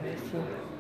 Sí.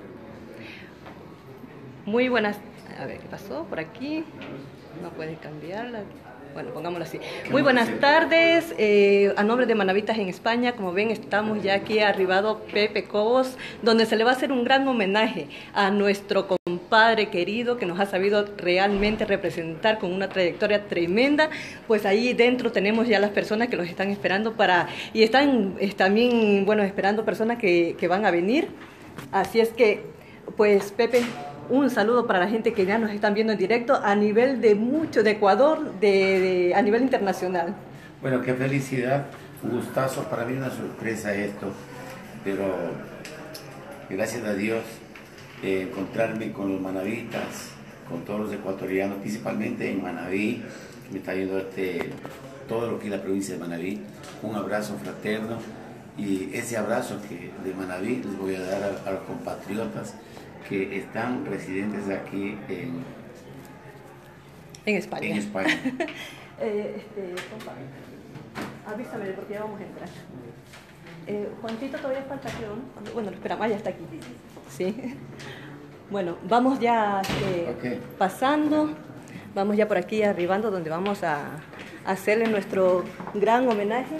Muy buenas, a ver, ¿qué pasó por aquí? No puede cambiarla. Bueno, pongámoslo así. Muy buenas tardes, a nombre de Manavitas en España. Como ven, estamos ya aquí arribado Pepe Cobos, donde se le va a hacer un gran homenaje a nuestro compadre querido que nos ha sabido realmente representar con una trayectoria tremenda. Pues ahí dentro tenemos ya las personas que los están esperando y están también, bueno, esperando personas que van a venir. Así es que, pues Pepe, un saludo para la gente que ya nos están viendo en directo a nivel de Ecuador, a nivel internacional. Bueno, qué felicidad, un gustazo, para mí una sorpresa esto, pero gracias a Dios encontrarme con los manavitas, con todos los ecuatorianos, principalmente en Manaví, que me está yendo todo lo que es la provincia de Manaví, un abrazo fraterno, y ese abrazo de Manaví les voy a dar a los compatriotas que están residentes aquí en España. En España. Compadre, avísame porque ya vamos a entrar. Juancito, todavía falta aquí, ¿no? Bueno, lo esperamos, ya está aquí. Sí. Bueno, vamos ya pasando, vamos ya por aquí arribando donde vamos a hacerle nuestro gran homenaje.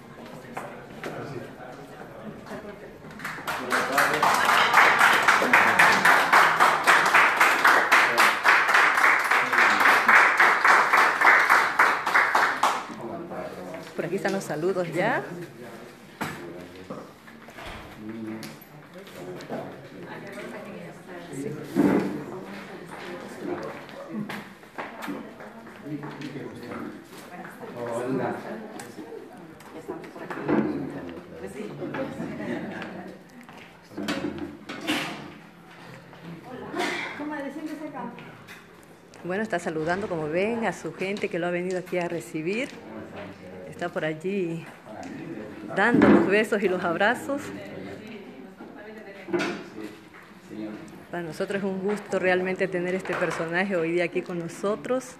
Por aquí están los saludos ya. Sí. Hola. Bueno, está saludando, como ven, a su gente que lo ha venido aquí a recibir. Está por allí dando los besos y los abrazos. Para nosotros es un gusto realmente tener este personaje hoy día aquí con nosotros.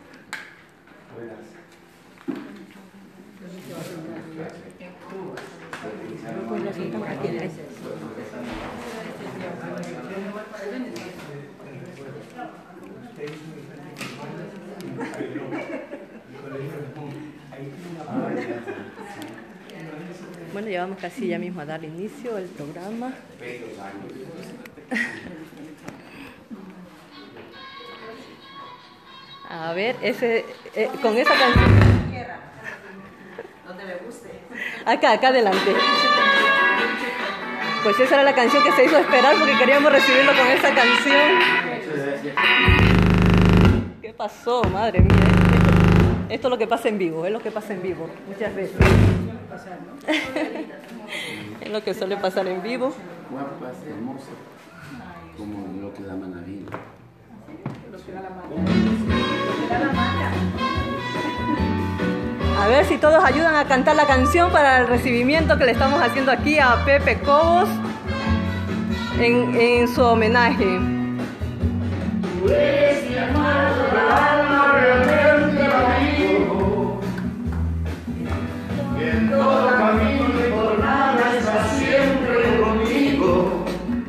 Bueno, ya vamos casi ya mismo a dar inicio al programa. A ver, con esa canción. Donde me guste. Acá adelante. Pues esa era la canción que se hizo esperar porque queríamos recibirlo con esa canción. ¿Qué pasó? Madre mía. Esto es lo que pasa en vivo, es lo que pasa en vivo, muchas veces. Es lo que suele pasar en vivo. Guapas, hermosas, como lo que da Manaví. Lo que da la malla. A ver si todos ayudan a cantar la canción para el recibimiento que le estamos haciendo aquí a Pepe Cobos en su homenaje. Tú eres mi amado, alma realmente amigo, que en todo camino y por nada está siempre conmigo.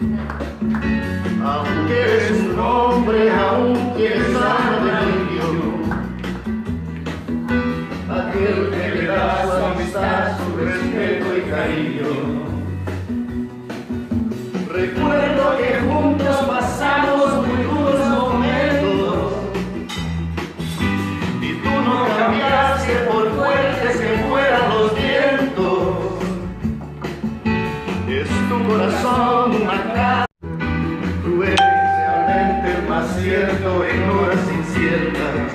Aunque eres un hombre, aún tienes alma de niño, aquel que le da su amistad, su respeto y cariño. Recuerdo que juntos pasamos muy duros momentos y tú no cambiaste por fuertes que fueran los vientos. Es tu corazón una cara, tú eres realmente el más cierto en horas inciertas.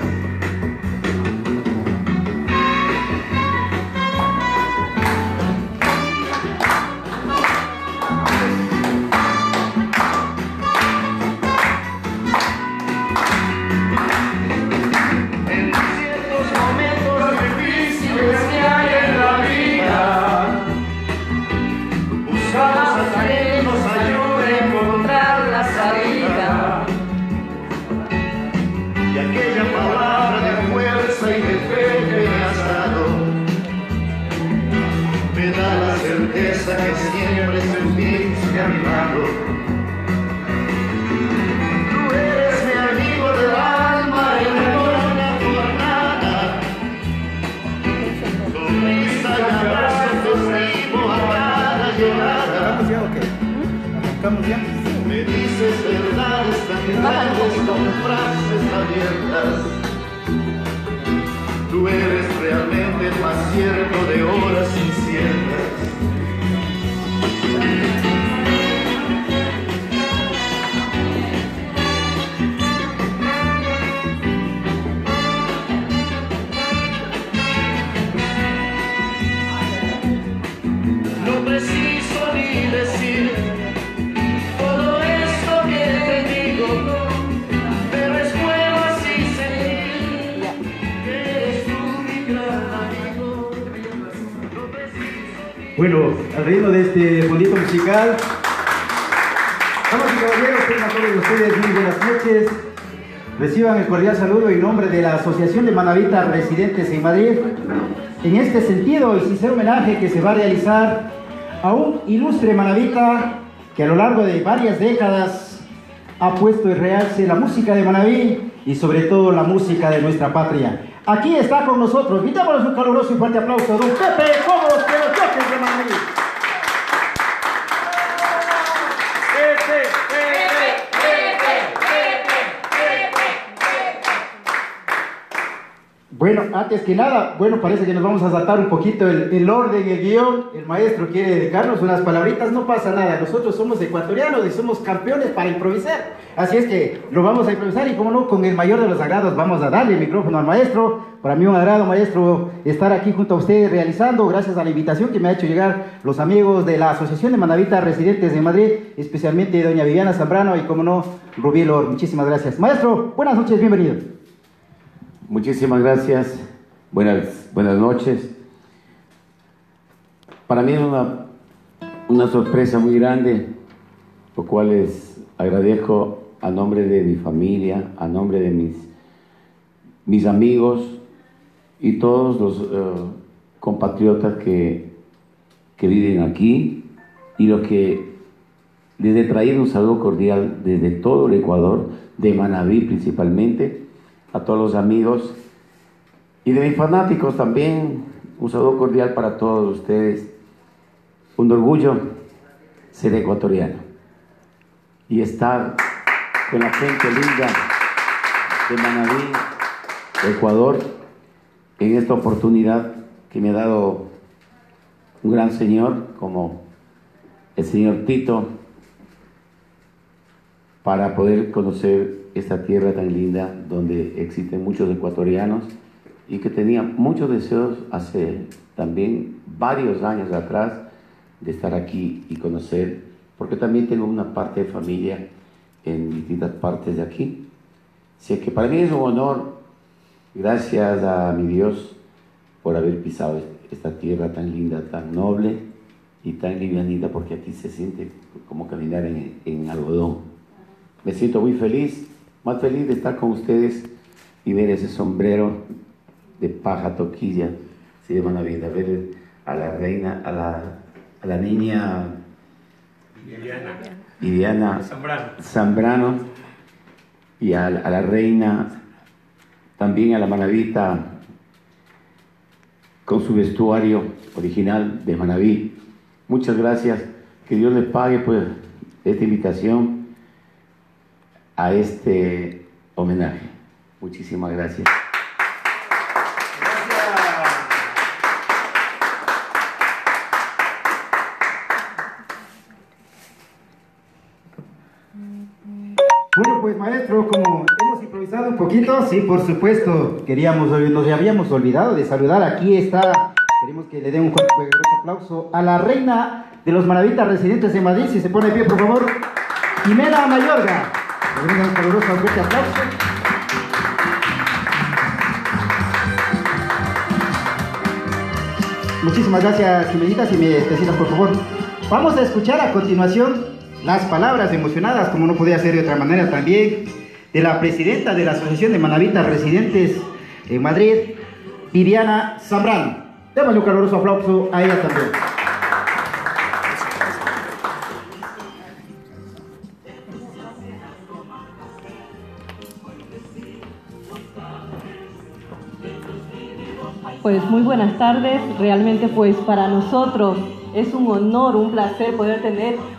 Buscamos a quien nos ayude ¿Estamos ya? Me dices verdades tan grandes con frases abiertas. Tú eres realmente el más cierto de horas inciertas. No preciso ni decir todo esto que te digo, pero es bueno así sentir que eres tú mi gran amigo. Bueno, al ritmo de este bonito musical, damas y caballeros, tengan todos ustedes muy buenas noches. Reciban el cordial saludo en nombre de la Asociación de Manavitas Residentes en Madrid. En este sentido, el sincero homenaje que se va a realizar a un ilustre manavita que a lo largo de varias décadas ha puesto en realce la música de Manaví y sobre todo la música de nuestra patria. Aquí está con nosotros, gritémosles un caluroso y fuerte aplauso, don Pepe Cobos de los Choques de Manaví. Bueno, antes que nada, bueno, parece que nos vamos a saltar un poquito el orden, el guión. El maestro quiere dedicarnos unas palabritas, no pasa nada. Nosotros somos ecuatorianos y somos campeones para improvisar. Así es que lo vamos a improvisar y como no, con el mayor de los agrados vamos a darle el micrófono al maestro. Para mí un agrado, maestro, estar aquí junto a usted realizando, gracias a la invitación que me ha hecho llegar los amigos de la Asociación de Manavitas Residentes de Madrid, especialmente doña Viviana Zambrano y como no, Rubí Lor. Muchísimas gracias. Maestro, buenas noches, bienvenido. Muchísimas gracias, buenas noches. Para mí es una sorpresa muy grande, lo cual les agradezco a nombre de mi familia, a nombre de mis amigos y todos los compatriotas que viven aquí y los que les he traído un saludo cordial desde todo el Ecuador, de Manaví principalmente, a todos los amigos y de mis fanáticos también, un saludo cordial para todos ustedes. Un orgullo ser ecuatoriano y estar con la gente linda de Manaví, Ecuador, en esta oportunidad que me ha dado un gran señor como el señor Tito, para poder conocer esta tierra tan linda donde existen muchos ecuatorianos y que tenía muchos deseos hace también varios años atrás de estar aquí y conocer, porque también tengo una parte de familia en distintas partes de aquí. Así que para mí es un honor, gracias a mi Dios por haber pisado esta tierra tan linda, tan noble y tan livianita, porque aquí se siente como caminar en algodón. Me siento muy feliz, más feliz de estar con ustedes y ver ese sombrero de paja toquilla, si de Manaví, ver a la reina, a la niña Viviana Zambrano y a la reina, también a la manavita con su vestuario original de Manaví. Muchas gracias, que Dios les pague pues esta invitación a este homenaje. Muchísimas gracias. Bueno, pues maestro, como hemos improvisado un poquito, sí, por supuesto, nos habíamos olvidado de saludar. Aquí está, queremos que le den un fuerte aplauso a la reina de los Manavitas Residentes de Madrid. Si se pone de pie, por favor, Jimena Mayorga. Le den un caluroso fuerte aplauso. Muchísimas gracias, Jimenita. Si me decidas, por favor. Vamos a escuchar a continuación las palabras emocionadas, como no podía ser de otra manera también, de la presidenta de la Asociación de Manavitas Residentes en Madrid, Viviana Zambrano. Démosle un caluroso aplauso a ella también. Pues muy buenas tardes, realmente pues para nosotros es un honor, un placer poder tener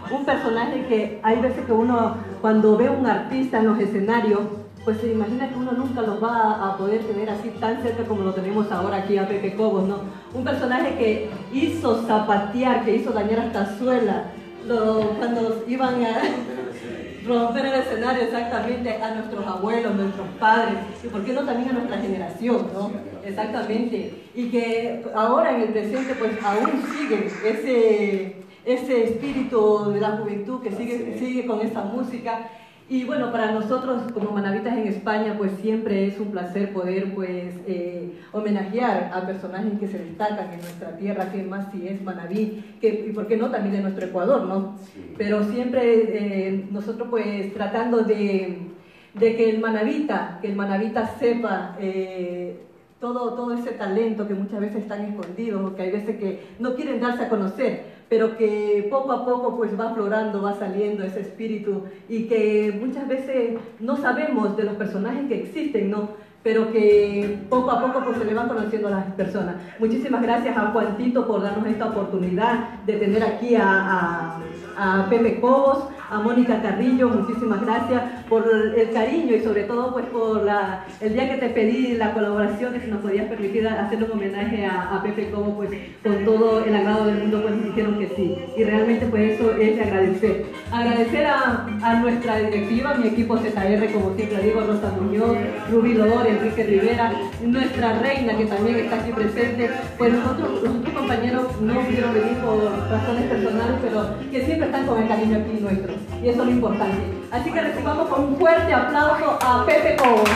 un personaje que hay veces que uno cuando ve a un artista en los escenarios, pues se imagina que uno nunca los va a poder tener así tan cerca como lo tenemos ahora aquí a Pepe Cobos, ¿no? Un personaje que hizo zapatear, que hizo dañar hasta suela, cuando iban a romper el escenario exactamente a nuestros abuelos, nuestros padres, y por qué no también a nuestra generación, ¿no? Exactamente. Y que ahora en el presente pues aún siguen ese espíritu de la juventud que sigue con esa música. Y bueno, para nosotros como manavitas en España, pues siempre es un placer poder pues homenajear a personajes que se destacan en nuestra tierra, que más si es manabí, y por qué no también de nuestro Ecuador, ¿no? Pero siempre nosotros pues tratando de que el manavita sepa todo ese talento que muchas veces están escondidos, o que hay veces que no quieren darse a conocer, pero que poco a poco pues va aflorando, va saliendo ese espíritu, y que muchas veces no sabemos de los personajes que existen, ¿no? Pero que poco a poco pues se le van conociendo a las personas. Muchísimas gracias a Juantito por darnos esta oportunidad de tener aquí a Pepe Cobos, a Mónica Carrillo, muchísimas gracias por el cariño y sobre todo pues por el día que te pedí la colaboración, que si nos podías permitir hacerle un homenaje a Pepe Cobos, pues con todo el agrado del mundo pues nos dijeron que sí, y realmente pues eso es de agradecer. Agradecer a nuestra directiva, mi equipo ZR, como siempre digo, Rosa Muñoz, Rubí Lodor, Enrique Rivera, nuestra reina que también está aquí presente. Pues los otros compañeros no pudieron venir por razones personales, pero que siempre están con el cariño aquí nuestro, y eso es lo importante. Así que recibamos con un fuerte aplauso a Pepe Cobos.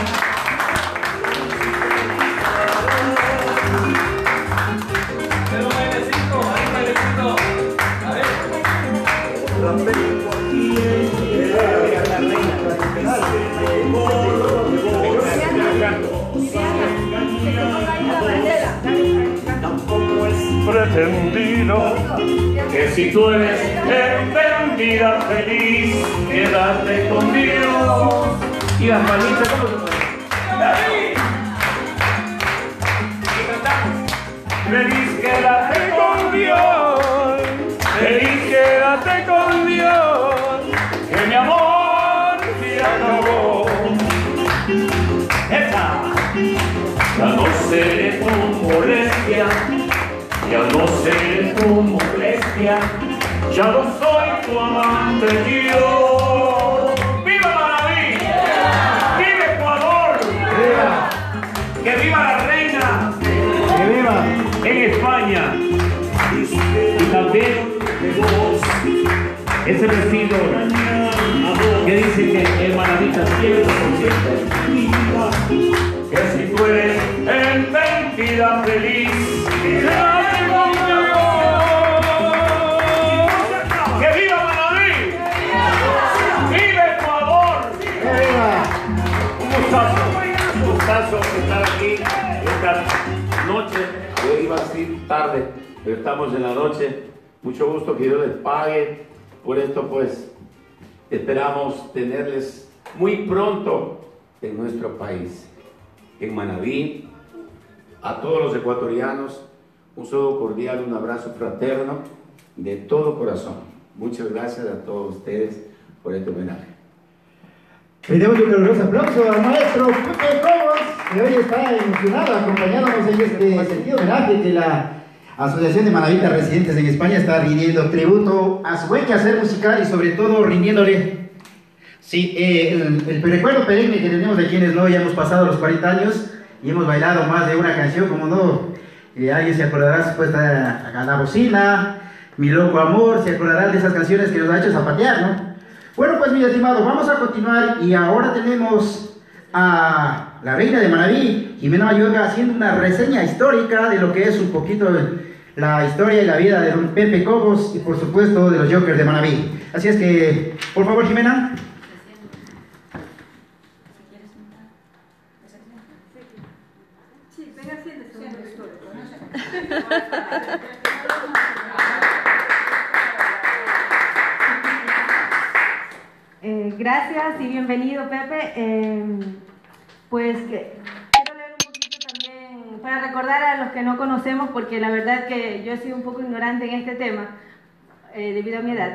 Pero bailecito, ahí bailecito. A ver. Tampoco es pretendido que si tú eres entendida feliz, quédate con Dios. Y las manitas, ¿cómo se puede? ¡David! Y cantamos. Feliz, quédate con Dios. Feliz, quédate con Dios. Que mi amor se acabó. ¡Esta! Ya no seré tu molestia, ya no seré tu molestia, ya no soy tu amante yo. ¡Viva Manaví! ¡Viva Ecuador! ¡Viva! ¡Que viva la reina! ¡Que viva! En España. Y también ese vecino que dice que el manavita siempre que si tú eres entendida feliz, quédate conmigo. ¡Que viva Manaví! ¡Viva Ecuador! Un gustazo estar aquí esta noche. Yo iba a decir tarde, pero estamos en la noche. Mucho gusto, que Dios les pague por esto, pues esperamos tenerles muy pronto en nuestro país, en Manaví. A todos los ecuatorianos, un saludo cordial, un abrazo fraterno de todo corazón. Muchas gracias a todos ustedes por este homenaje. Brindemos un caluroso aplauso al maestro Pepe Cobos, que hoy está emocionado acompañándonos en este sentido homenaje que la Asociación de Manavitas Residentes en España está rindiendo tributo a su buen quehacer musical, y sobre todo rindiéndole el recuerdo perenne que tenemos de quienes no ya hemos pasado los 40 años y hemos bailado más de una canción, como no. Alguien se acordará supuesta a la bocina, Mi Loco Amor, se acordarán de esas canciones que nos ha hecho zapatear, ¿no? Bueno, pues mis estimados, vamos a continuar, y ahora tenemos a la reina de Manaví, Jimena Mayorga, haciendo una reseña histórica de lo que es un poquito la historia y la vida de don Pepe Cobos, y por supuesto de los Jokers de Manaví. Así es que, por favor, Jimena. Sí, venga, siéntese. Gracias y bienvenido, Pepe. Pues quiero leer un poquito también para recordar a los que no conocemos, porque la verdad que yo he sido un poco ignorante en este tema. debido a mi edad.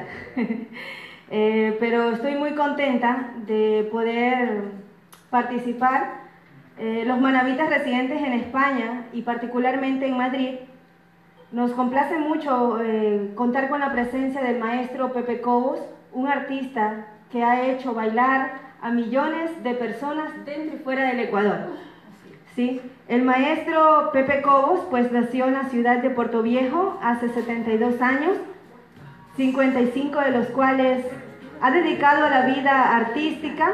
Pero estoy muy contenta de poder participar. Los manabitas residentes en España y particularmente en Madrid, nos complace mucho contar con la presencia del maestro Pepe Cobos, un artista que ha hecho bailar a millones de personas dentro y fuera del Ecuador. ¿Sí? El maestro Pepe Cobos pues nació en la ciudad de Portoviejo hace 72 años, 55 de los cuales ha dedicado a la vida artística.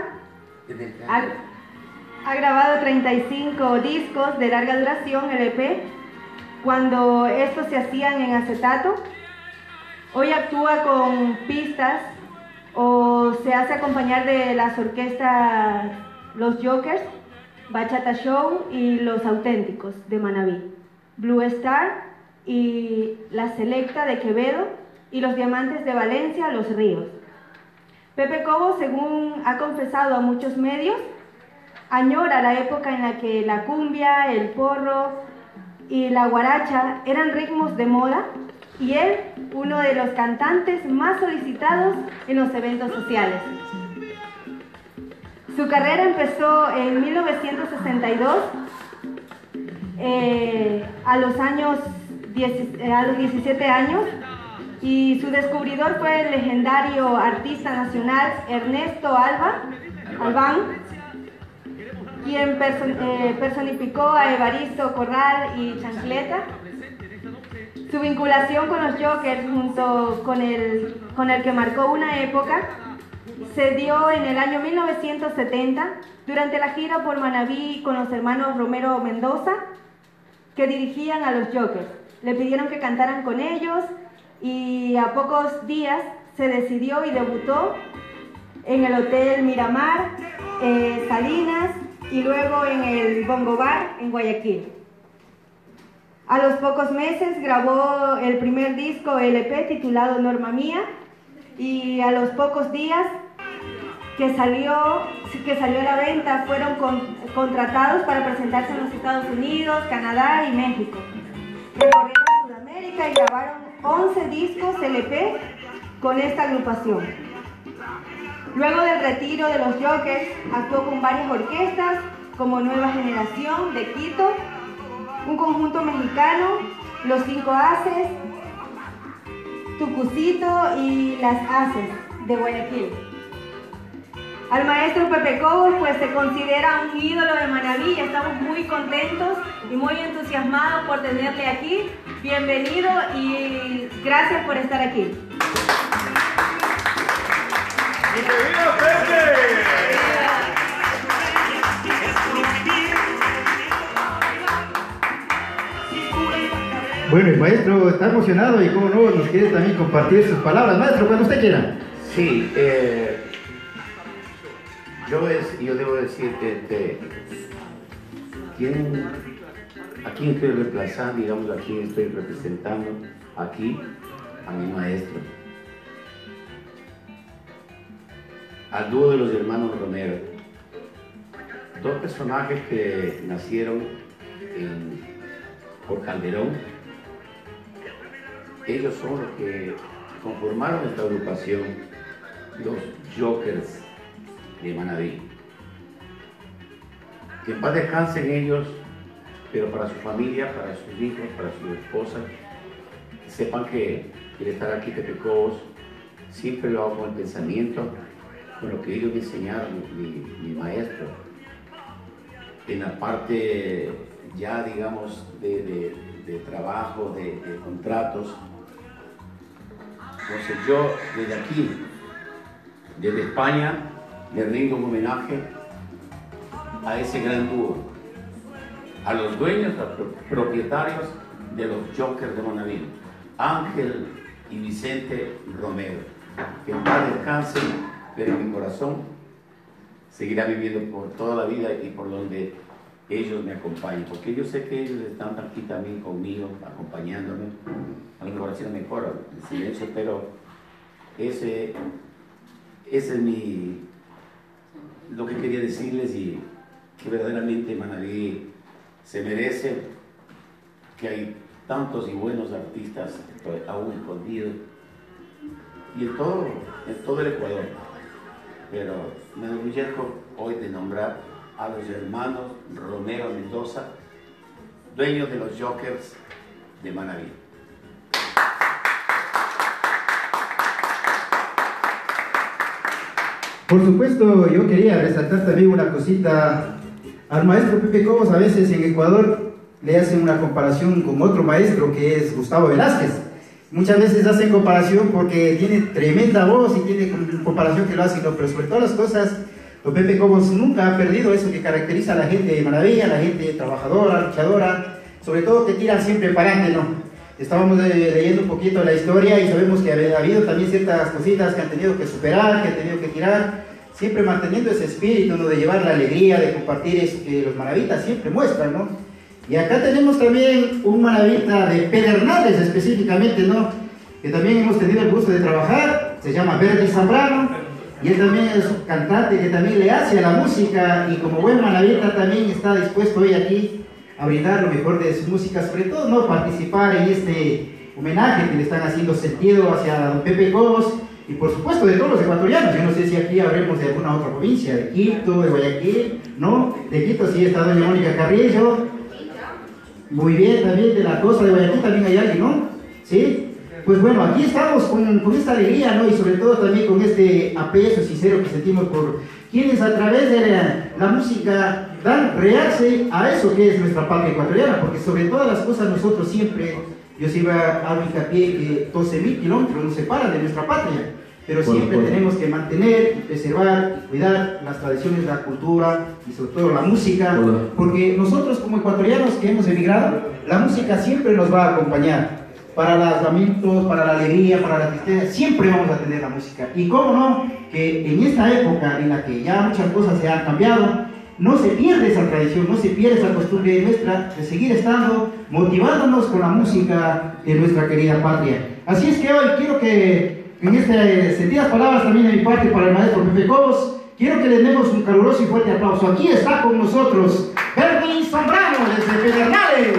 Ha grabado 35 discos de larga duración, LP, cuando estos se hacían en acetato. Hoy actúa con pistas o se hace acompañar de las orquestas Los Jokers, Bachata Show y Los Auténticos de Manabí, Blue Star y La Selecta de Quevedo y Los Diamantes de Valencia, Los Ríos. Pepe Cobos, según ha confesado a muchos medios, añora la época en la que la cumbia, el porro y la guaracha eran ritmos de moda y él, uno de los cantantes más solicitados en los eventos sociales. Su carrera empezó en 1962, a los 17 años, y su descubridor fue el legendario artista nacional Ernesto Albán, quien personificó a Evaristo Corral y Chancleta. Su vinculación con los Jokers, junto con el que marcó una época, se dio en el año 1970 durante la gira por Manabí con los hermanos Romero Mendoza, que dirigían a los Jokers. Le pidieron que cantaran con ellos y a pocos días se decidió y debutó en el Hotel Miramar, Salinas, y luego en el Bongo Bar en Guayaquil. A los pocos meses grabó el primer disco LP titulado Norma Mía, y a los pocos días que salió a la venta fueron contratados para presentarse en los Estados Unidos, Canadá y México. Recorrieron Sudamérica y grabaron 11 discos LP con esta agrupación. Luego del retiro de los Jokers, actuó con varias orquestas como Nueva Generación de Quito, un conjunto mexicano, Los Cinco Haces, Tucucito y Las Haces de Guayaquil. Al maestro Pepe Cobos pues se considera un ídolo de Manabí y estamos muy contentos y muy entusiasmados por tenerle aquí. Bienvenido y gracias por estar aquí. ¡Bienvenido, Pepe! Bueno, el maestro está emocionado y como no, nos quiere también compartir sus palabras. Maestro, cuando usted quiera. Sí, yo debo decir que a quién estoy reemplazando, digamos, a quién estoy representando aquí, a mi maestro. Al dúo de los hermanos Romero. Dos personajes que nacieron por Calderón. Ellos son los que conformaron esta agrupación, los Jokers de Manabí. Que en paz descansen ellos, pero para su familia, para sus hijos, para su esposa, que sepan que el estar aquí Pepe Cobos siempre lo hago con el pensamiento, con lo que ellos me enseñaron, mi maestro, en la parte ya digamos de trabajo, de contratos. Entonces yo desde aquí, desde España, le rindo un homenaje a ese gran dúo, a los dueños, a los propietarios de los Jokers de Manabí, Ángel y Vicente Romero. Que en paz descansen, pero en mi corazón seguirá viviendo por toda la vida y por donde ellos me acompañen, porque yo sé que ellos están aquí también conmigo, acompañándome. A lo mejor haciendo mejor en silencio, pero ese es lo que quería decirles, y que verdaderamente Manabí se merece, que hay tantos y buenos artistas aún escondidos, y en todo el Ecuador. Pero me enorgullezco hoy de nombrar a los hermanos Romero Mendoza, dueños de los Jokers de Manabí. Por supuesto, yo quería resaltar también una cosita. Al maestro Pepe Cobos a veces en Ecuador le hacen una comparación con otro maestro que es Gustavo Velázquez. Muchas veces hacen comparación porque tiene tremenda voz y tiene comparación que lo hacen, ¿no? Pero sobre todas las cosas, don Pepe Cobos nunca ha perdido eso que caracteriza a la gente de Manabí, a la gente trabajadora, luchadora, sobre todo que tiran siempre para adelante, ¿no? Estábamos leyendo un poquito la historia y sabemos que ha habido también ciertas cositas que han tenido que superar, que han tenido que tirar, siempre manteniendo ese espíritu, ¿no? De llevar la alegría, de compartir eso que los manavitas siempre muestran, ¿no? Y acá tenemos también un manavita de Pedernales específicamente, ¿no? Que también hemos tenido el gusto de trabajar, se llama Verdi Zambrano, y él también es un cantante que también le hace a la música, y como buen manavita también está dispuesto hoy aquí a brindar lo mejor de su música, sobre todo, ¿no? Participar en este homenaje que le están haciendo sentido hacia don Pepe Cobos, y por supuesto de todos los ecuatorianos. Yo no sé si aquí habremos de alguna otra provincia, de Quito, de Guayaquil, ¿no? De Quito sí está doña Mónica Carrillo, muy bien, también de la costa de Guayaquil también hay alguien, ¿no? ¿Sí? Pues bueno, aquí estamos con esta alegría, ¿no? Y sobre todo también con este aprecio sincero que sentimos por quienes a través de la música dan realce a eso que es nuestra patria ecuatoriana, porque sobre todas las cosas nosotros siempre, yo siempre hago hincapié que 12.000 kilómetros nos separan de nuestra patria, pero siempre tenemos que mantener, preservar, cuidar las tradiciones, la cultura y sobre todo la música, porque nosotros como ecuatorianos que hemos emigrado, la música siempre nos va a acompañar. Para los lamentos, para la alegría, para la tristeza, siempre vamos a tener la música. Y cómo no, que en esta época en la que ya muchas cosas se han cambiado, no se pierde esa tradición, no se pierde esa costumbre nuestra de seguir estando motivándonos con la música de nuestra querida patria. Así es que hoy quiero que, en estas sentidas palabras también de mi parte para el maestro Pepe Cobos, quiero que le demos un caluroso y fuerte aplauso. Aquí está con nosotros Verdi Zambrano desde Pedernales.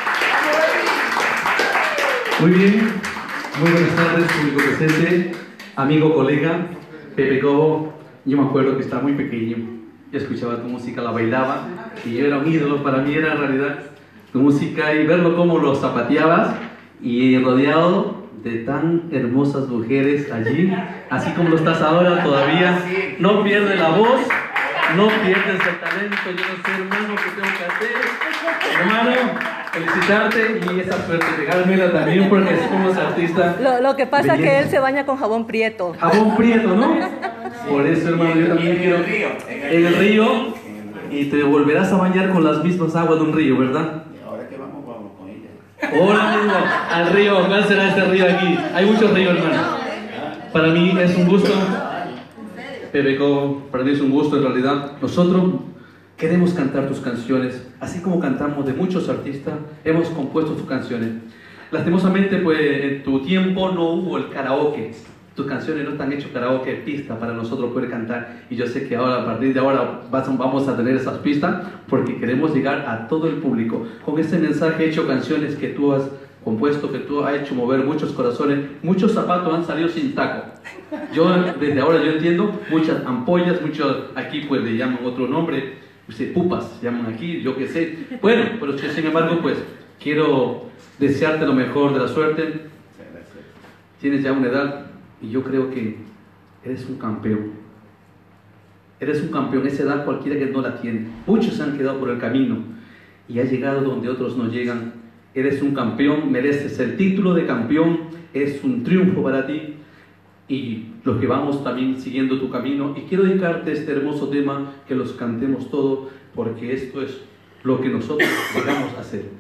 Muy bien, muy buenas tardes, público presente, amigo, colega, Pepe Cobo. Yo me acuerdo que estaba muy pequeño, yo escuchaba tu música, la bailaba, y yo era un ídolo, para mí era en realidad tu música, y verlo cómo lo zapateabas, y rodeado de tan hermosas mujeres allí, así como lo estás ahora todavía, no pierdes la voz, no pierdes el talento. Yo no sé, hermano, qué tengo que hacer, hermano. Felicitarte y esa suerte, regálmela también porque somos artistas. Lo que pasa es que él se baña con jabón prieto. Jabón prieto, ¿no? Por eso, hermano, yo también quiero. En el río, y te volverás a bañar con las mismas aguas de un río, ¿verdad? Ahora que vamos con ella. Ahora mismo, al río. ¿Cuál será este río aquí? Hay muchos ríos, hermano. Para mí es un gusto. Pepe Cobo, para mí es un gusto en realidad. Nosotros queremos cantar tus canciones, así como cantamos de muchos artistas, hemos compuesto tus canciones. Lastimosamente, pues en tu tiempo no hubo el karaoke. Tus canciones no están hechas karaoke, pista para nosotros poder cantar. Y yo sé que ahora, a partir de ahora, vamos a tener esas pistas porque queremos llegar a todo el público. Con este mensaje hecho canciones que tú has compuesto, que tú has hecho mover muchos corazones, muchos zapatos han salido sin taco. Yo desde ahora yo entiendo, muchas ampollas, muchos aquí pues le llaman otro nombre, pupas llaman aquí, yo qué sé. Bueno, pero sin embargo pues quiero desearte lo mejor de la suerte. Tienes ya una edad y yo creo que eres un campeón. Eres un campeón, esa edad cualquiera que no la tiene. Muchos se han quedado por el camino y has llegado donde otros no llegan. Eres un campeón, mereces el título de campeón, es un triunfo para ti y los que vamos también siguiendo tu camino. Y quiero dedicarte este hermoso tema, que los cantemos todos, porque esto es lo que nosotros llegamos a hacer.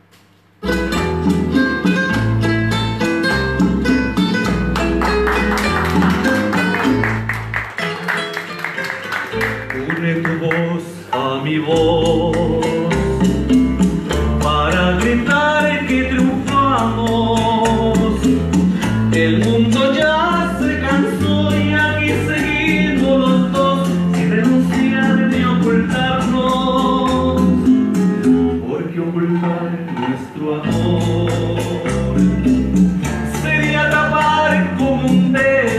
Une tu voz a mi voz para gritar que triunfamos. El mundo ya se cansó y aquí seguimos los dos sin renunciar ni ocultarnos, porque ocultar nuestro amor sería tapar como un dedo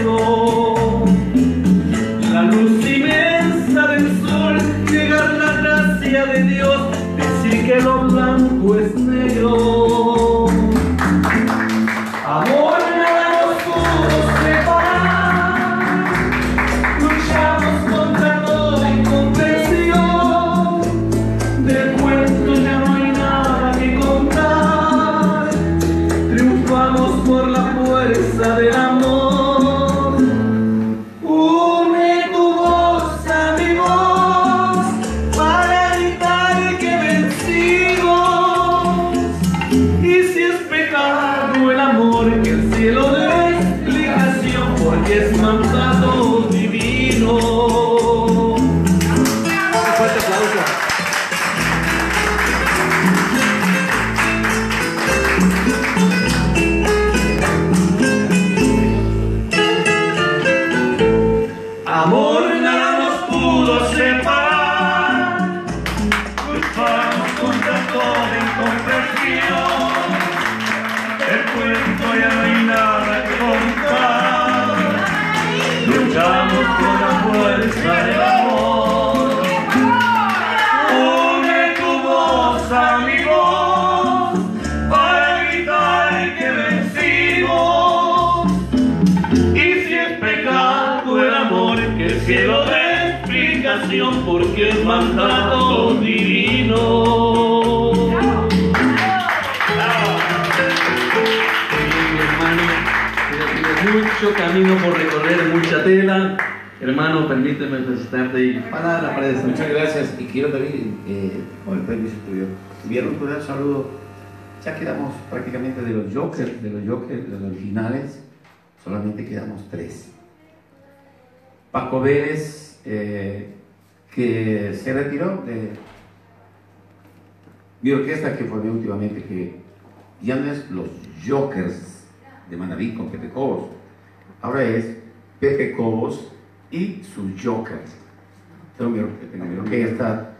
Amor nada nos pudo separar, cruzamos con tanto de incomprensión. El cuento ya no hay nada que contar, luchamos con la fuerza del amor. Une tu voz a mi voz para gritar que vencimos. Y si es pecado el amor, que el cielo dé explicación, porque es mandato divino. Mucho camino por recorrer, mucha tela. Hermano, permíteme presentarte y palabra para eso. Muchas gracias. Y quiero también, con el permiso tuyo, enviar un cordial saludo. Ya quedamos prácticamente de los Jokers, de los originales, solamente quedamos 3. Paco Vélez, que se retiró de mi orquesta que formé últimamente, que ya no es los Jokers de Manaví con Pepe Cobos, ahora es Pepe Cobos y sus Jokers. Tengo mi orquesta.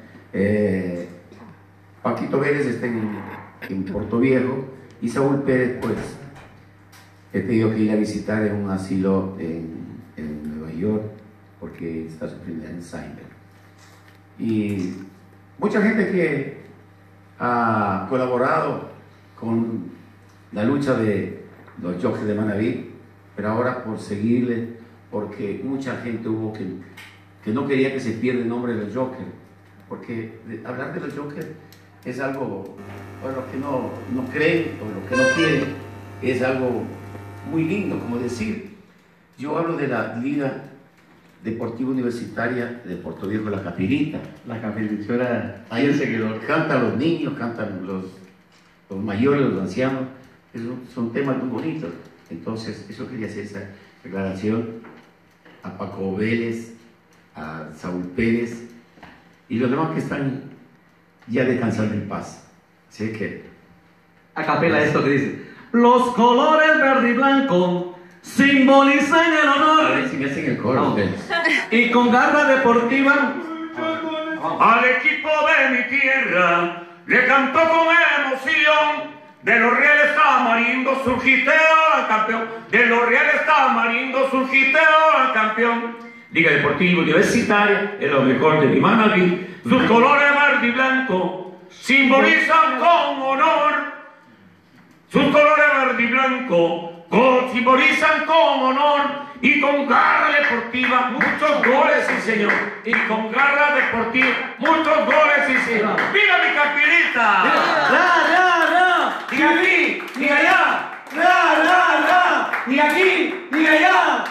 Paquito Vélez está en Puerto Viejo, y Saúl Pérez, pues he tenido que ir a visitar en un asilo en Nueva York porque está sufriendo de Alzheimer. Y mucha gente que ha colaborado con la lucha de los Jokers de Manaví, pero ahora por seguirle, porque mucha gente hubo que no quería que se pierda el nombre de los Jokers, porque hablar de los Jokers es algo, para los que no creen o los que no quieren, es algo muy lindo, como decir. Yo hablo de la Liga Deportiva Universitaria de Puerto Viejo, la Capirita. La capilita, ahí el seguidor. Cantan los niños, cantan los mayores, los ancianos. Son temas muy bonitos. Entonces, eso quería hacer esa declaración a Paco Vélez, a Saúl Pérez y los demás que están ya descansando en paz. Así que a capela esto que dice: los colores verde y blanco simbolizan el honor. A ver si me hacen el coro. No. Y con garra deportiva al equipo de mi tierra le cantó con emoción. De los Reales Tamarindos surgiste al campeón. De los Reales Tamarindos surgiste al campeón. Liga Deportiva Universitaria es lo mejor de mi Manaví. Sus colores verde y blanco simbolizan con honor. Sus colores verde y blanco simbolizan con honor. Y con garra deportiva muchos goles, sí señor. Y con garra deportiva muchos goles, sí señor. ¡Viva mi Capirita! Ni aquí, ni allá, ni aquí, ni allá,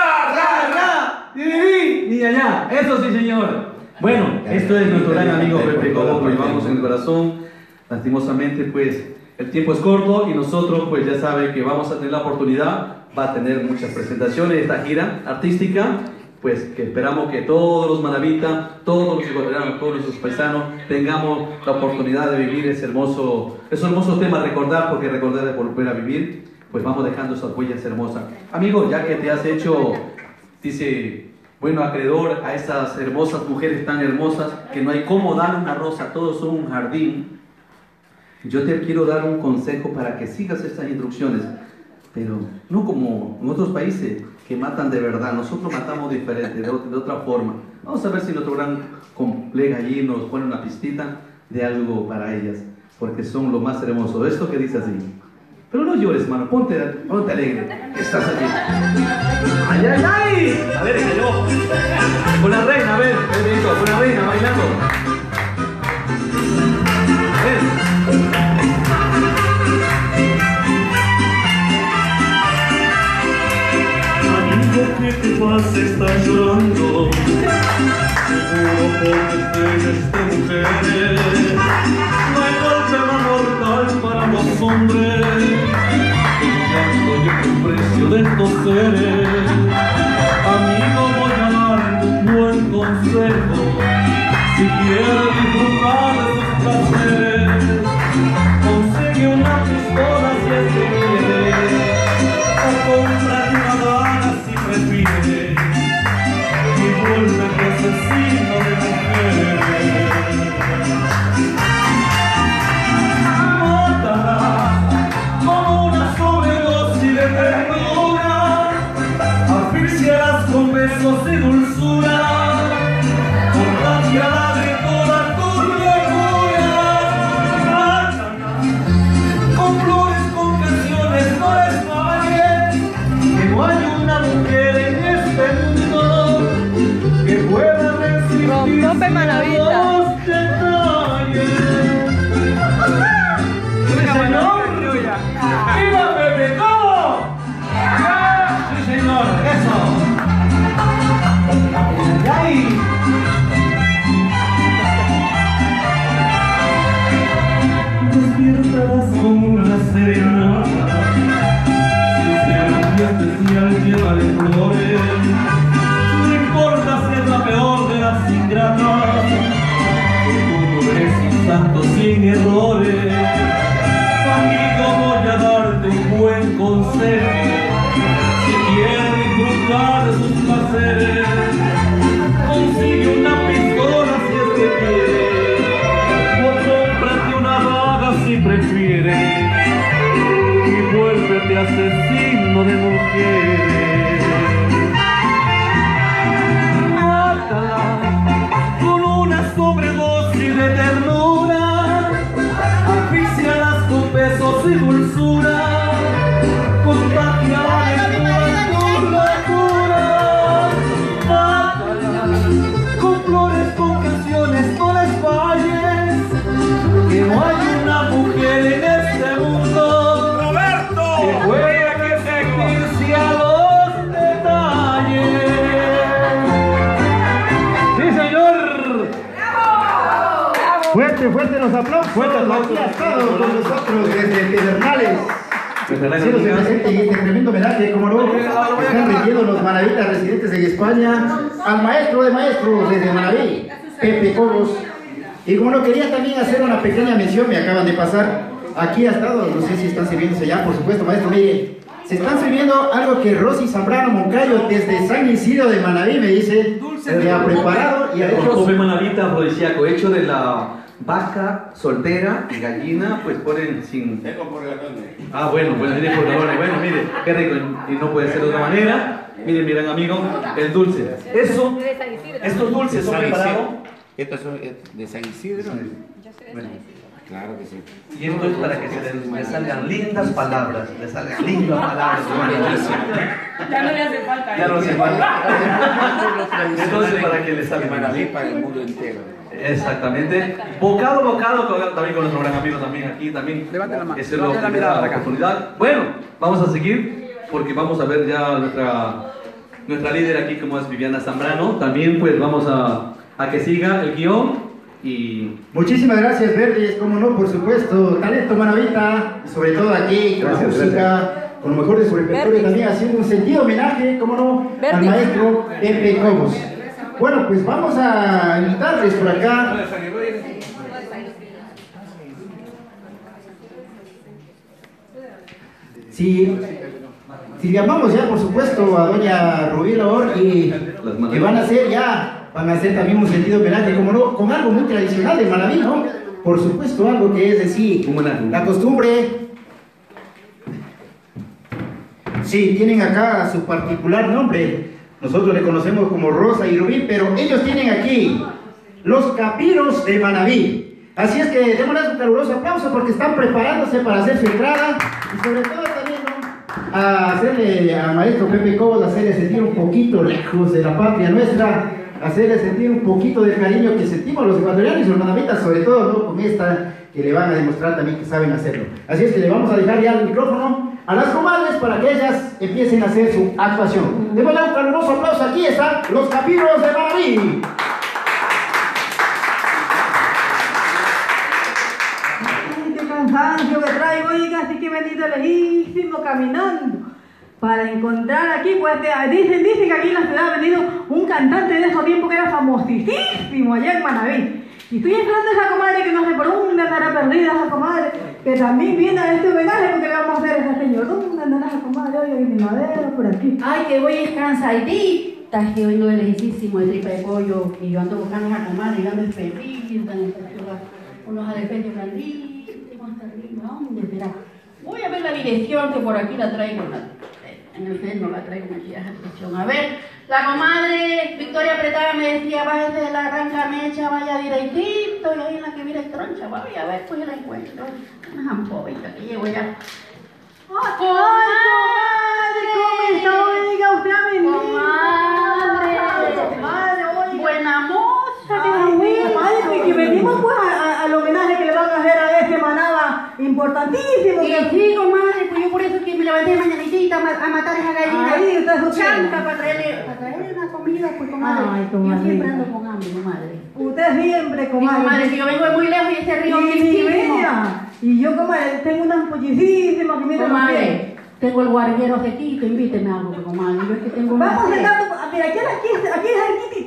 ni allá. Eso sí, señor. Bueno, esto es nuestro gran amigo Pepe Cobos, lo llevamos en el corazón. Lastimosamente, pues, el tiempo es corto y nosotros, pues, ya saben que vamos a tener la oportunidad, va a tener muchas presentaciones esta gira artística, pues, que esperamos que todos los manavitas, todos los ecuatorianos, todos nuestros paisanos tengamos la oportunidad de vivir ese hermoso tema, recordar, porque recordar es volver a vivir. Pues vamos dejando esas huellas hermosas. Amigo, ya que te has hecho, dice, bueno, acreedor a esas hermosas mujeres tan hermosas, que no hay cómo dar una rosa, todos son un jardín. Yo te quiero dar un consejo para que sigas estas instrucciones, pero no como en otros países que matan de verdad. Nosotros matamos diferente, de otra forma. Vamos a ver si nuestro gran colega allí nos pone una pistita de algo para ellas, porque son lo más hermoso. Esto que dice así: pero no llores, mano, ponte alegre, que estás aquí. ¡Ay, ay, ay! A ver, que yo. Con la reina, a ver, con la reina bailando. A ver. Amigo, que te vas, estás llorando, seguro por desdenes de mujeres. No hay golpe más mortal para los hombres que el llanto y el desprecio de estos seres. Amigo, voy a darte un buen consejo: si quieres disfrutar de tus placeres, consigue una pistola si es que quieres, o comprar una bala si prefieres. ni errores. Amigo, voy a darte un buen consejo. Si quieres disfrutar de sus placeres, consigue una pistola si es que quieres, o cómprate una vaga si prefieres, y vuélvete asesino de mujeres. Mátala con una sobredosis de ternura, asfixialas con besos y dulzura, contagiala de tu locura. Mátala con flores, con canciones, no les falles, que no hay una mujer en este mundo, Roberto, que pueda irse a los detalles. ¡Sí, señor! Fuerte, fuerte los aplausos. Fuerte aplausos. Aquí ha estado con nosotros desde Pedernales. Haciendo presente en este tremendo homenaje, como no, están rindiendo los manavitas residentes en España al maestro de maestros desde Manaví, Pepe Cobos. Y como no, quería también hacer una pequeña mención, me acaban de pasar. Aquí ha estado, no sé si están sirviéndose ya, por supuesto, maestro, mire, se están sirviendo algo que Rosy Zambrano Moncayo desde San Isidro de Manaví me dice, le ha preparado y ha hecho... Come manavita afrodisíaco, hecho de la vaca soltera y gallina, pues ponen sin... Ah, bueno, mire por favor, bueno, mire, qué rico, y no puede ser de otra manera. Miren, miren, amigo, el dulce. Eso, estos dulces son preparados... ¿Estos son de San Isidro? Bueno, claro que sí. y esto es para que le salgan lindas palabras, le salgan lindas palabras. Ya no le hace falta. Ya no hace falta. Entonces, para que le salgan Manaví para el mundo entero. Exactamente. Bocado, bocado, también con nuestro gran amigo también aquí, también. Levante la mano. Es la primera oportunidad. Bueno, vamos a seguir porque vamos a ver ya nuestra líder aquí, como es Viviana Zambrano. También pues vamos a que siga el guión y... Muchísimas gracias, Verdes, como no, por supuesto, talento manavita, sobre todo aquí, con la música, con lo mejor de su repertorio, también haciendo un sentido homenaje, como no, al maestro Pepe Cobos. Bueno, pues vamos a invitarles por acá. Si llamamos ya, por supuesto, a doña Rubí Labor y que van a hacer también un sentido homenaje, como no, con algo muy tradicional de Manaví, ¿no? Por supuesto, algo que es decir, la costumbre. Sí, tienen acá su particular nombre. Nosotros le conocemos como Rosa y Rubí, pero ellos tienen aquí los capiros de Manaví. Así es que démosles un caluroso aplauso porque están preparándose para hacer su entrada y sobre todo también, ¿no?, a hacerle al maestro Pepe Cobos, hacerle sentir un poquito lejos de la patria nuestra, hacerle sentir un poquito del cariño que sentimos los ecuatorianos y los manavitas, sobre todo, ¿no?, con esta que le van a demostrar también que saben hacerlo. Así es que le vamos a dejar ya el micrófono a las comadres para que ellas empiecen a hacer su actuación. Démosle un caluroso aplauso. Aquí están los capiros de Manaví. Qué cansancio que traigo, oiga, así que he venido lejísimo caminando para encontrar aquí, pues dicen que aquí en la ciudad ha venido un cantante de esos tiempos que era famosísimo allá en Manaví. Y estoy esperando a esa comadre que no sé por dónde andará perdida esa comadre, que también viene a este homenaje porque le vamos a hacer a ese señor. ¿Dónde andará esa comadre? Oiga, mi madera por aquí. Ay, que voy cansadita, que hoy no es lejísimo el tripa de pollo, y yo ando buscando a esa comadre, y ando esperando, unos adefesios grandísimos hasta arriba. ¿Dónde será? Voy a ver la dirección que por aquí la traigo. En el seno la traigo aquí a esa dirección. A ver, la comadre Victoria Apretada me decía, bájese de la arranca mecha, vaya directito, y ahí en la que viene troncha, vaya a ver, pues yo la encuentro. Una ampolla que llevo ya. ¡Ay, comadre! ¿Cómo está? Oiga, usted ha venido. Comadre, oiga. Buena moza. Comadre, que venimos pues al homenaje que le van a hacer a ese manada importantísimo. Sí, comadre, pues yo por eso que me levanté mañanitita a matar a esa gallina. Ahí, usted es chanca para traerle una comida, pues comadre. Ay, comadre. Yo siempre ando con hambre, comadre. Usted siempre, comadre. Comadre, si yo vengo de muy lejos y ese río mismísimo. Y yo, comadre, tengo unas pollicísimas que me comadre, tengo el guarguero aquí, invíteme algo, comadre. Yo es que tengo vamos sentando, mira, aquí es cerquitita.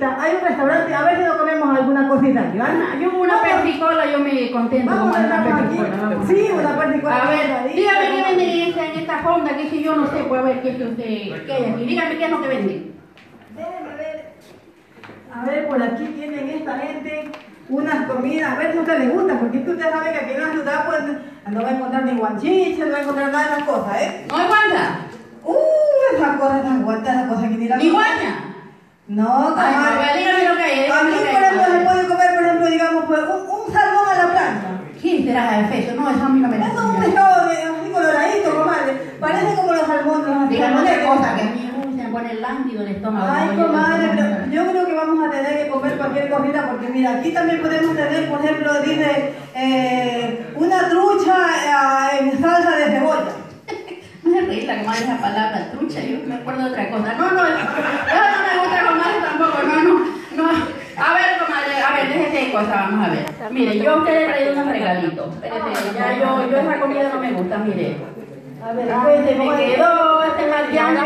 vueltita hay un restaurante, a ver si nos comemos alguna cosita aquí, ¿vale? Yo una persicola, yo me contento Vamos con a una entrar aquí. persicola. Sí, una persicola. A ver, dígame qué venden en esta fonda, que si yo no sé, pues a ver qué es que usted, qué hay aquí. Dígame qué es lo que venden. Déjenme ver. A ver, por aquí tienen esta gente unas comidas, a ver si a usted les gusta, porque es que usted sabe que aquí en la ciudad pues no va a encontrar ni guanchiches, no va a encontrar nada de esas cosas, ¿eh? ¿No aguanta? Esas cosas que ni la ¿Ni guaña? No, Ay, comadre. no, dígame lo que hay, dígame Aquí, lo que por ejemplo, hay. se puede comer, por ejemplo, digamos, pues, un salmón a la plancha. ¿Quién será el fecho? No, eso a mí no me Eso es un pescado así coloradito, comadre. Parece como los salmones. Dígame otra cosa, que a mí se me pone lánguido el estómago. Ay, como yo comadre, no sé pero cómo. yo creo que vamos a tener que comer cualquier cosita, porque mira, aquí también podemos tener, por ejemplo, dice, una trucha en salsa de cebolla. No se reír la comadre esa palabra, trucha, yo me acuerdo de otra cosa. No, no me gusta comadre tampoco, no. A ver, comadre, a ver, déjese de cosas, vamos a ver. Mire, yo a usted le he traído unos regalitos. Espérese, ya yo esa comida no me gusta, mire. A ver, Se me quedó este matiancho,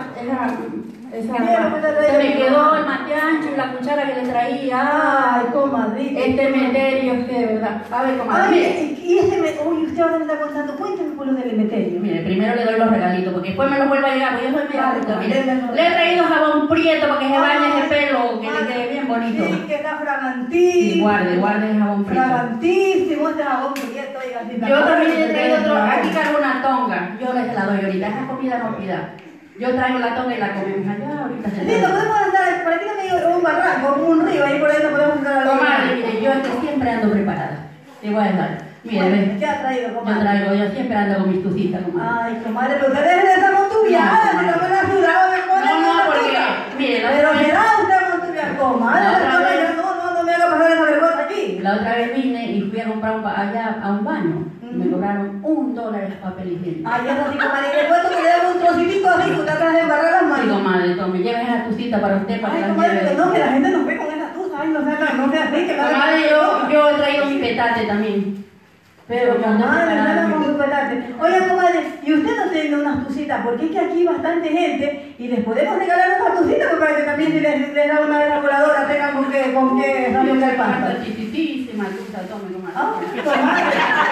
se me quedó el matiancho y la cuchara que le traía. Ay, comadrita. Este meterio, usted, ¿verdad? A ver, comadre, mire. Ay, y ese uy, usted ahora me está contando, cuéntame por lo del meterio. Mire, primero le doy los regalitos, porque después me los vuelvo a llegar, porque yo soy media adulta, mire. Le he traído jabón prieto para que se bañe ese pelo, que le quede bien bonito. Sí, que está fragantísimo. Sí, guarde el jabón prieto. Fragantísimo este jabón prieto, oiga, así. Yo también le he traído otro, aquí cargo una tonga, yo les la doy ahorita, esa comida no pida. Yo traigo la tonga y la comemos allá ahorita. Sí, no podemos andar, por aquí también hay un barranco, un río, ahí por ahí no podemos andar a la Comadre, mire, yo siempre ando preparada. Te voy a dar. Mire, ve. ¿Qué ha traído, Yo comadre? yo siempre ando con mis tucitas, comadre. Ay, comadre, pero usted deje de estar montubiada, No, si estamos en la ciudad, me pone No, esa porque, cosa. mire, la Pero otra me vez- da usted montubiada, comadre, La otra no, vez- no me haga pasar esa vergüenza aquí. La otra vez vine y fui a comprar allá a un baño. Me cobraron $1 el papel higiénico. Ay, eso sí, comadre, y le cuento que le debo un trocitito así, que usted acaba de embarrar las Sí, manos. comadre, tome, lleve esa tucita para usted, para que Ay, la comadre, lleve. pero no, que la gente nos ve con esa tusa, ay, no sea así, que me Comadre, yo he traído mi petate también. Pero cuando comadre, preparaba nada mi- muy petate. Oiga, comadre, ¿y usted no tiene unas tusitas? Porque es que aquí hay bastante gente y les podemos regalar unas tusitas pues, para que también si les da una de las voladoras tengan con qué salir el pan. Chiquitísima tusa, tome, comadre. Ah, comadre.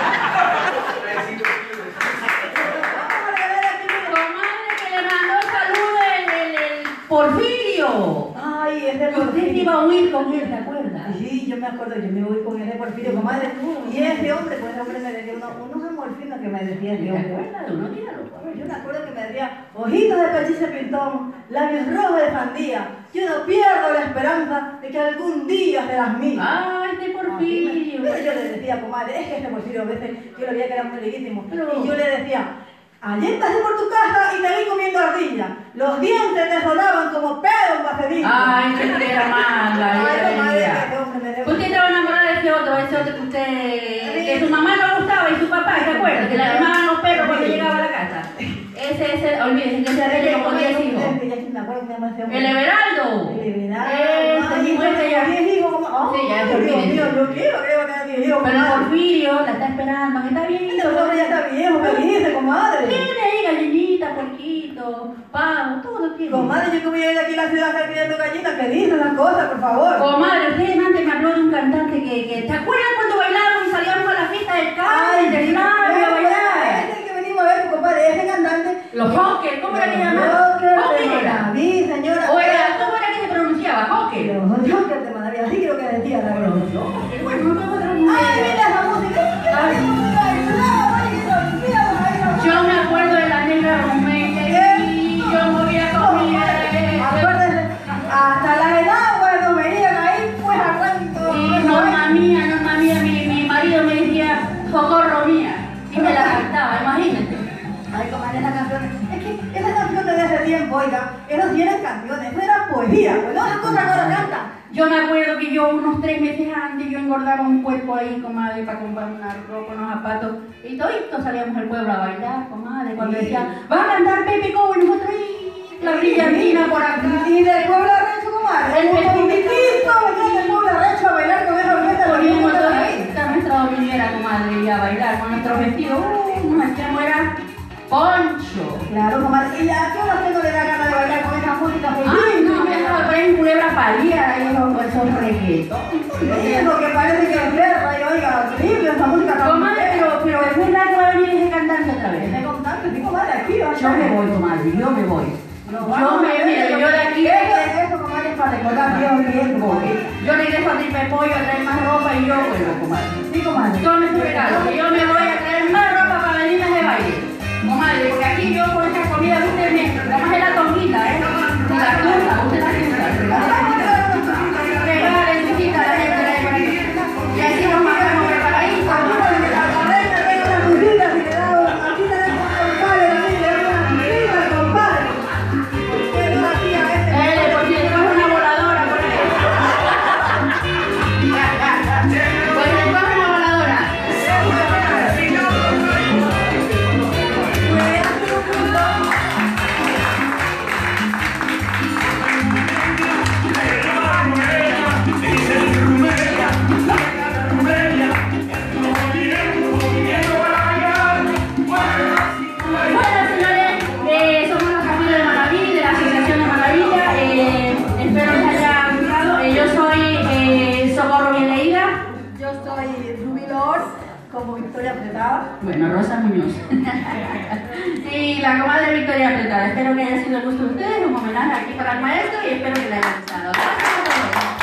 Comadre, que le mandó saludos el Porfirio. Ay, ese Usted Porfirio. iba a huir con él, ¿te acuerdas? Sí, yo me acuerdo, yo me voy con ese Porfirio, comadre. Y ese hombre, pues ese hombre me decía unos amorfinos que me decía ese ¿Te hombre. acuerdas de uno? Dígalo, pues. Yo me acuerdo que me decía, ojitos de pechiche pintón, labios rojos de sandía. Yo no pierdo la esperanza de que algún día serás mío. Ay, este Porfirio. Pero yo le decía, comadre, es que este Porfirio a veces yo le veía que era muy legítimo. Pero- Y yo le decía, ayer pasé por tu casa y te vi comiendo ardilla. Los dientes te sonaban como pedo en vaselina. Ay, que era mala. Ay, comadre, ella que ese hombre me dejó. Usted estaba enamorada de ese otro que usted, que su mamá no gustaba y su papá, ¿se acuerda? Que le llamaban los perros cuando llegaba a la casa. Ese, olvídense que ese rey como 10 hijos. Me acuerdo que me llama ese hombre. El Everaldo. El Everaldo. Ese Ay, mismo, ese ya. 10 hijos, como. Sí, ya, Ay, eso Dios olvídese. mío, yo quiero tener 10 hijos. Pero comadre. Porfirio la está esperando, que está bien. Este hombre ya está viejo, me dice, comadre. Tiene ahí gallinita, porquito, pavo, todo tiene. Comadre, yo que voy a ir aquí a la ciudad a estar criando gallinas, que dice esas cosas, por favor. Comadre, usted antes me habló de un cantante que ¿te acuerdas cuando bailábamos y salíamos a la fiesta del carro, del escenario a bailar? Ese es el que venimos a ver, compadre, ese cantante. Los Hawkers, ¿cómo era que se llamaba? Hawkers Hawker de era. Manaví, señora. Oiga, ¿cómo era que se pronunciaba? Hawker. Los Hawkers de Manaví, así creo que decía la verdad. Bueno, nosotros Ay, mira esa música. Yo me acuerdo de la negra Romea y yo movía comida. Acuérdense, hasta las enaguas nos venían ahí, pues arranco. Y norma mía, mi marido me decía, socorro mía. Y me la cantaba, imagínate. Ay, comadre, esas canciones. Es que esas canciones de ese tiempo, oiga, esos sí eran canciones, eso era poesía, pues no esas cosas que ahora cantan. Yo me acuerdo que yo unos 3 meses antes yo engordaba un cuerpo ahí, comadre, para comprar una ropa, unos zapatos. Y toditos salíamos al pueblo a bailar, comadre. Cuando decía, va a cantar Pepe Cobo y nosotros, ¡y! La brillantina por acá. Y del pueblo arrecho, comadre. El poquitito, venía del pueblo arrecho a bailar con esa orquesta. Poníamos ahí. toda nuestra dominera, comadre, y a bailar con nuestros vestidos. Nos hacíamos era poncho. Claro, comadre. ¿Y a qué hora usted no le da ganas de bailar con esa música? Ay, no, me dejaba poner en culebra paría esos reggaetón. Es lo que parece que enferma y oiga, libre esa música tan Comadre, pero es verdad que va a venir ese cantante otra vez. Estoy contando, digo, madre, aquí, Yo me voy, comadre, yo me voy. Mira, yo de aquí. Eso, comadre, es para recordar viejos tiempos. Yo le dejo a Tripe Pollo a traer más ropa y yo vuelvo, comadre. Sí, comadre. Tome su regalo, que yo me voy a traer más ropa para venirme de baile. Comadre, porque aquí yo con esta comida de usted me... Nada más es la tonguita, ¿eh? Y la fruta, usted la fruta. Regalen, chiquita, la gente de por aquí. Y así nos mandamos preparaditos. La reina tiene una musita, si le da, aquí tenemos un compadre, aquí le da una musita al compadre. Tiene una tía Por si le coge una voladora por ahí. Pues le coge una voladora. Bueno, señores, somos los amigos de Manaví, de la Asociación de Maravilla. Espero les haya gustado. Yo soy Socorro Bien Leída. Yo soy Rubí Lor, como Victoria Apretada. Bueno, Rosa Muñoz. Y la comadre Victoria Apretada. Espero que haya sido el gusto de ustedes. Un homenaje aquí para el maestro y espero que les haya gustado. Gracias a todos.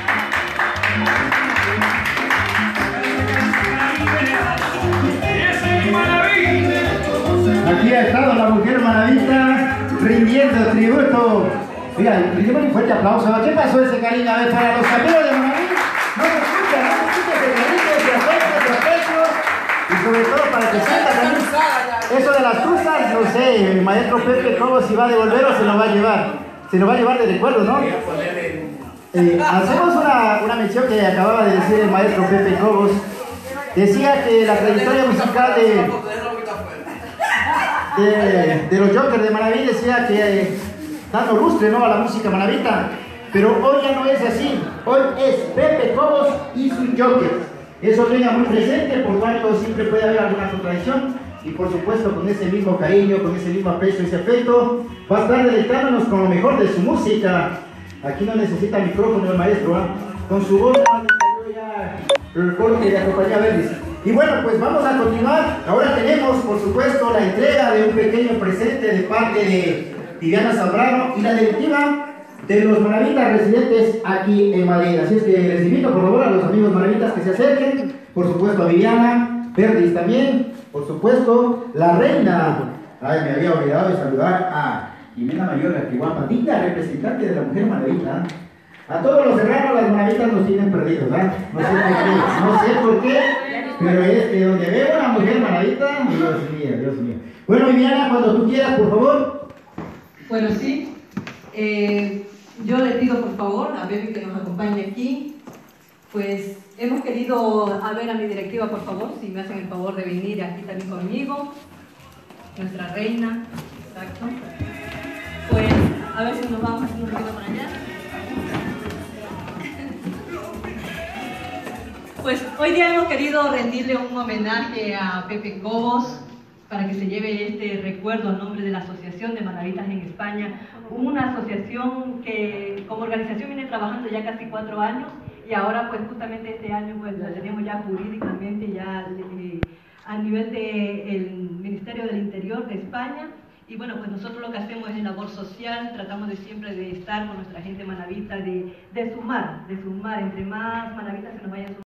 Aquí ha estado la mujer manavita rindiendo tributo. Mira, brindemos un fuerte aplauso. ¿Qué pasó ese cariño? A ver, para los amigos de Manaví. No se escucha ese cariño, ese afecto. Y sobre todo para que sientan también. Eso de las tuzas, no sé, el maestro Pepe Cobos si va a devolver o se lo va a llevar. Se lo va a llevar de recuerdo, ¿no? Hacemos una mención que acababa de decir el maestro Pepe Cobos. Decía que la trayectoria musical de los Jokers de Manaví decía que dando lustre, ¿no?, a la música manavita, pero hoy ya no es así. Hoy es Pepe Cobos y sus Jokers. Eso venga muy presente, por cuanto siempre puede haber alguna contradicción y por supuesto con ese mismo cariño, con ese mismo aprecio, ese afecto, va a estar deleitándonos con lo mejor de su música. Aquí no necesita micrófono el maestro, ¿eh? Con su voz el corte de la compañía Verdes. Y bueno, pues vamos a continuar. Ahora tenemos, por supuesto, la entrega de un pequeño presente de parte de Viviana Zambrano y la directiva de los manavitas residentes aquí en Madrid. Así es que les invito, por favor, a los amigos manavitas que se acerquen. Por supuesto, a Viviana, Verdis también. Por supuesto, la reina. Ay, me había olvidado de saludar a Jimena Mayor, la que guapa, digna representante de la mujer manavita. A todos los serranos las manavitas nos tienen perdidos, ¿verdad? No sé por qué, pero es que donde veo una mujer manavita, Dios mío. Bueno, Viviana, cuando tú quieras, por favor. Bueno, sí. Yo le pido, por favor, a Bebi que nos acompañe aquí. Pues hemos querido a ver a mi directiva, por favor, si me hacen el favor de venir aquí también conmigo. Nuestra reina, exacto. Pues a ver si nos vamos haciendo un poquito para allá. Pues hoy día hemos querido rendirle un homenaje a Pepe Cobos para que se lleve este recuerdo a nombre de la Asociación de Manavitas en España, una asociación que como organización viene trabajando ya casi 4 años y ahora pues justamente este año pues la tenemos ya jurídicamente ya a nivel del Ministerio del Interior de España. Y bueno, pues nosotros lo que hacemos es labor social, tratamos de siempre de estar con nuestra gente manavita, de sumar, entre más manavitas se nos vayan sumando.